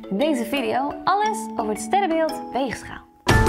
In deze video alles over het sterrenbeeld Weegschaal.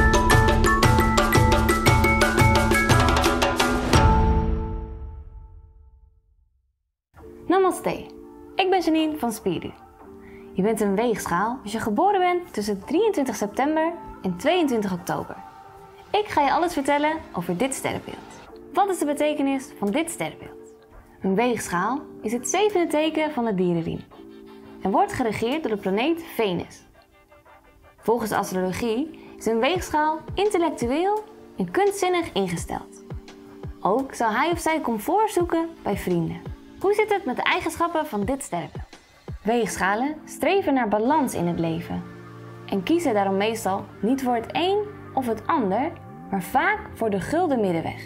Namaste, ik ben Janine van Spiru. Je bent een weegschaal als je geboren bent tussen 23 september en 22 oktober. Ik ga je alles vertellen over dit sterrenbeeld. Wat is de betekenis van dit sterrenbeeld? Een weegschaal is het zevende teken van de dierenriem en wordt geregeerd door de planeet Venus. Volgens de astrologie is een weegschaal intellectueel en kunstzinnig ingesteld. Ook zou hij of zij comfort zoeken bij vrienden. Hoe zit het met de eigenschappen van dit sterrenbeeld? Weegschalen streven naar balans in het leven en kiezen daarom meestal niet voor het een of het ander, maar vaak voor de gulden middenweg.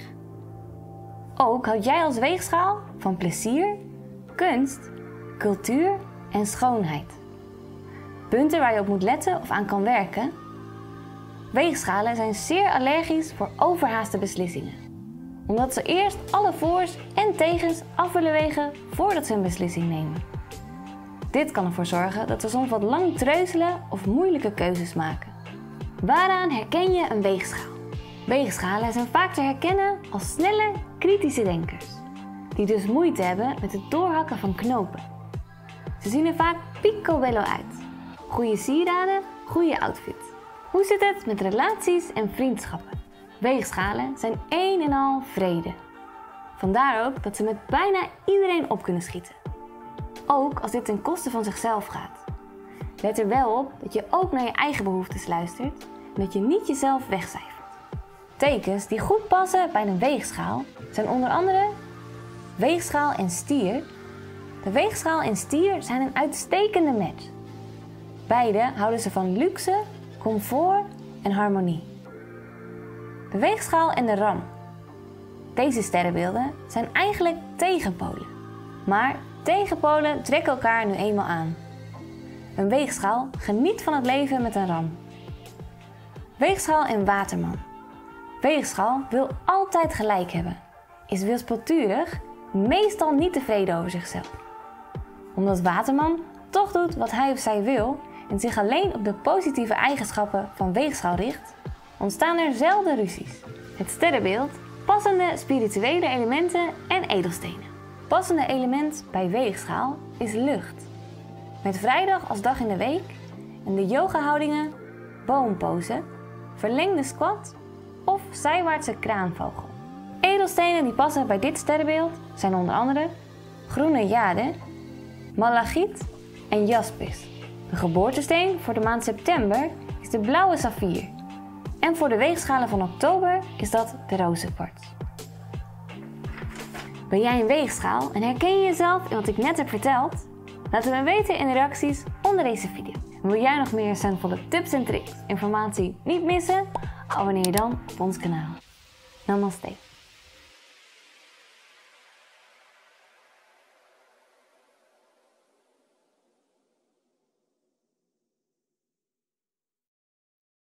Ook houd jij als weegschaal van plezier, kunst, cultuur en schoonheid. Punten waar je op moet letten of aan kan werken. Weegschalen zijn zeer allergisch voor overhaaste beslissingen, omdat ze eerst alle voor's en tegens af willen wegen voordat ze een beslissing nemen. Dit kan ervoor zorgen dat we soms wat lang treuzelen of moeilijke keuzes maken. Waaraan herken je een weegschaal? Weegschalen zijn vaak te herkennen als snelle, kritische denkers, die dus moeite hebben met het doorhakken van knopen. Ze zien er vaak picobello uit. Goede sieraden, goede outfit. Hoe zit het met relaties en vriendschappen? Weegschalen zijn één en al vrede. Vandaar ook dat ze met bijna iedereen op kunnen schieten. Ook als dit ten koste van zichzelf gaat. Let er wel op dat je ook naar je eigen behoeftes luistert en dat je niet jezelf wegcijfert. Tekens die goed passen bij een weegschaal zijn onder andere weegschaal en stier. De weegschaal en stier zijn een uitstekende match. Beide houden ze van luxe, comfort en harmonie. De weegschaal en de ram. Deze sterrenbeelden zijn eigenlijk tegenpolen. Maar tegenpolen trekken elkaar nu eenmaal aan. Een weegschaal geniet van het leven met een ram. Weegschaal en waterman. Weegschaal wil altijd gelijk hebben, is wispelturig, meestal niet tevreden over zichzelf. Omdat waterman toch doet wat hij of zij wil en zich alleen op de positieve eigenschappen van weegschaal richt, ontstaan er zelden ruzies. Het sterrenbeeld, passende spirituele elementen en edelstenen. Passende element bij weegschaal is lucht. Met vrijdag als dag in de week en de yogahoudingen boompose, verlengde squat of zijwaartse kraanvogel. Edelstenen die passen bij dit sterrenbeeld zijn onder andere groene jade, malachiet en jaspis. De geboortesteen voor de maand september is de blauwe saffier. En voor de weegschalen van oktober is dat de rozenkwarts. Ben jij een weegschaal en herken je jezelf in wat ik net heb verteld? Laat het me weten in de reacties onder deze video. En wil jij nog meer zinvolle tips en tricks, informatie niet missen? Abonneer je dan op ons kanaal. Namaste.